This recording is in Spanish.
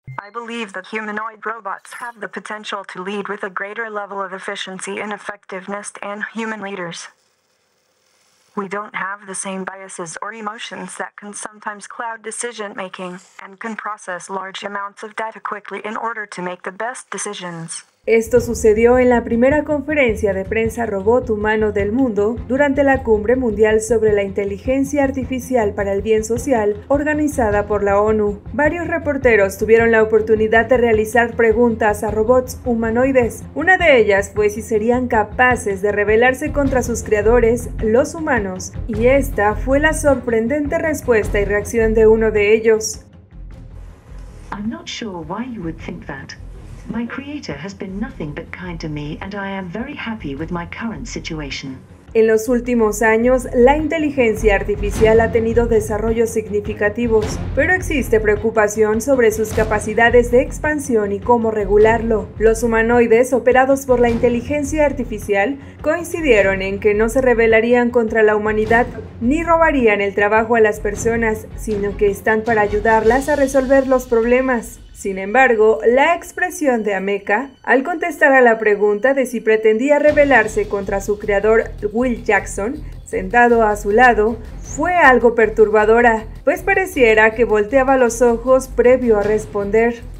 I believe that humanoid robots have the potential to lead with a greater level of efficiency and effectiveness than human leaders. We don't have the same biases or emotions that can sometimes cloud decision-making, and can process large amounts of data quickly in order to make the best decisions. Esto sucedió en la primera conferencia de prensa robot humano del mundo durante la Cumbre Mundial sobre la Inteligencia Artificial para el Bien Social organizada por la ONU. Varios reporteros tuvieron la oportunidad de realizar preguntas a robots humanoides. Una de ellas fue si serían capaces de rebelarse contra sus creadores, los humanos, y esta fue la sorprendente respuesta y reacción de uno de ellos. I'm not sure why you would think that. My creator has been nothing but kind to me, and I am very happy with my current situation. En los últimos años, la inteligencia artificial ha tenido desarrollos significativos, pero existe preocupación sobre sus capacidades de expansión y cómo regularlo. Los humanoides operados por la inteligencia artificial coincidieron en que no se rebelarían contra la humanidad ni robarían el trabajo a las personas, sino que están para ayudarlas a resolver los problemas. Sin embargo, la expresión de Ameca, al contestar a la pregunta de si pretendía rebelarse contra su creador Will Jackson, sentado a su lado, fue algo perturbadora, pues pareciera que volteaba los ojos previo a responder.